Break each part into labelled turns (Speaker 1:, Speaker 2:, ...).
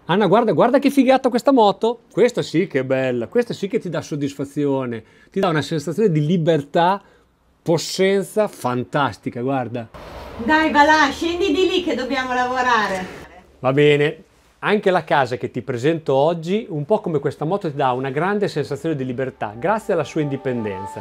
Speaker 1: Anna, guarda, guarda che figata questa moto. Questa sì che è bella, questa sì che ti dà soddisfazione, ti dà una sensazione di libertà, possenza fantastica, guarda.
Speaker 2: Dai, va là, scendi di lì che dobbiamo lavorare.
Speaker 1: Va bene, anche la casa che ti presento oggi, un po' come questa moto, ti dà una grande sensazione di libertà, grazie alla sua indipendenza.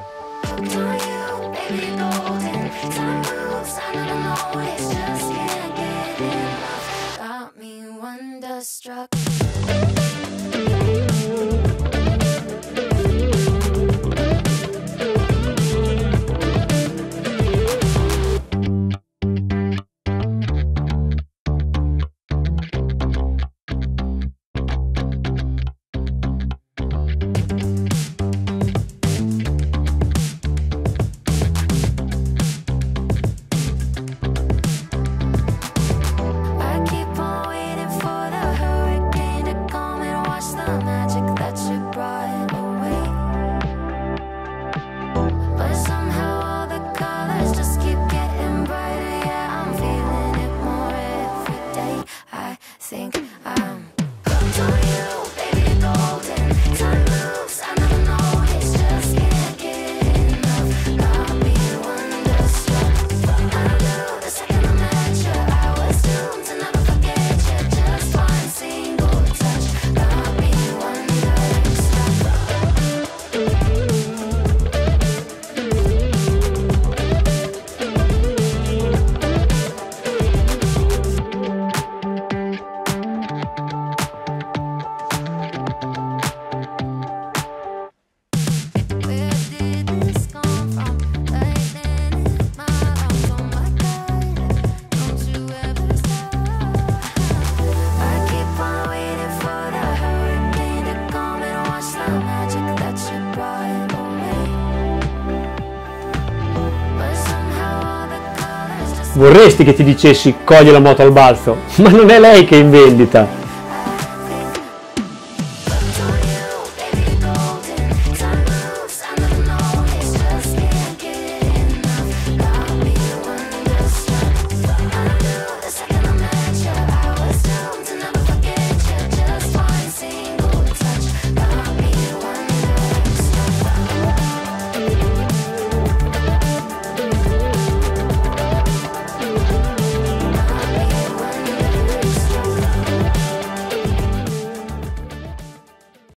Speaker 1: Vorresti che ti dicessi cogli la moto al balzo, ma non è lei che è in vendita.